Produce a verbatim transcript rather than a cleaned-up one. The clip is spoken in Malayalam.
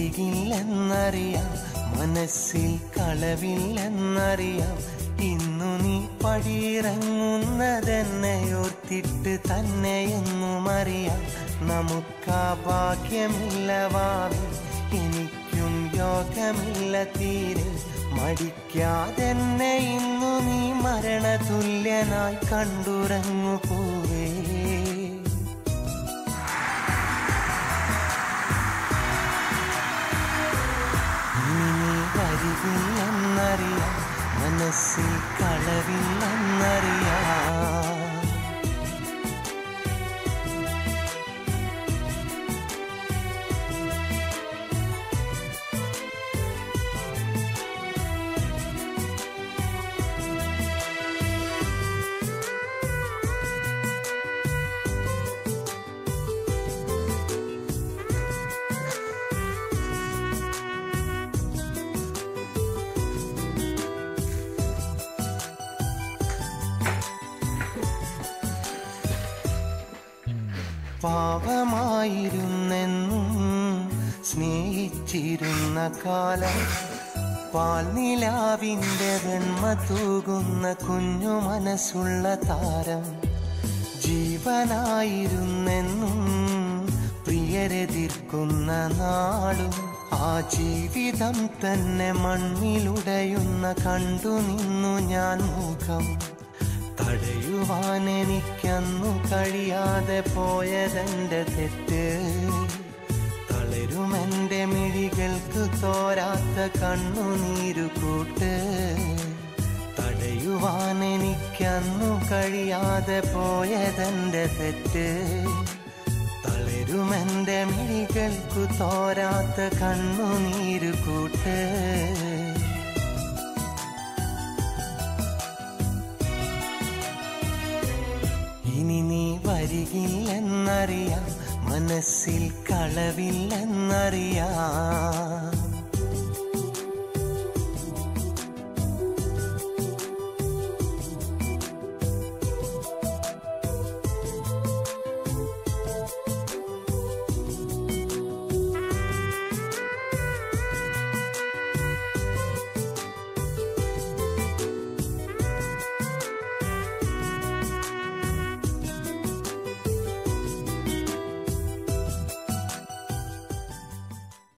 വരികില്ലെന്നറിയാം, മനസ്സിൽ കളവില്ലെന്നറിയാം. ഇന്നു നീ പടിയിറങ്ങുന്നതെന്നെയോർത്തിട്ട് തന്നെയെന്നും അറിയാം. നമുക്കാ ഭാഗ്യമില്ല വാവി, എനിക്കും യോഗമില്ല തീരെ. മടിക്കാതെന്നെ ഇന്നു നീ മരണതുല്യനായി കണ്ടുറങ്ങു പോവേ. ഇനി നീ വരികില്ലെന്നറിയാം, മനസ്സിൽ കളവില്ലെന്നറിയാം. പാപമായിരുന്നെന്നും സ്നേഹിച്ചിരുന്ന കാലം, പാൽനിലാവിൻ്റെ വെണ്മ തൂകുന്ന കുഞ്ഞു മനസ്സുള്ള താരം. ജീവനായിരുന്നെന്നും പ്രിയരെതിർക്കുന്ന നാളും, ആ ജീവിതം തന്നെ മണ്ണിലുടയുന്ന കണ്ടു നിന്നു ഞാൻ മുഖം. തടയുവാൻ എനിക്കന്നു കഴിയാതെ പോയതെന്റെ തെറ്റ്. തളരുമെന്റെ മിഴികൾക്ക് തോരാത്ത കണ്ണുനീരുകൂട്ട്. തടയുവാൻ എനിക്കന്നു കഴിയാതെ പോയതെന്റെ തെറ്റ്. തളരുമെന്റെ മിഴികൾക്കു തോരാത്ത കണ്ണുനീരുകൂട്ട്. ഇനി നീ വരികില്ലെന്നറിയാം, മനസ്സിൽ കളവില്ലെന്നറിയാം.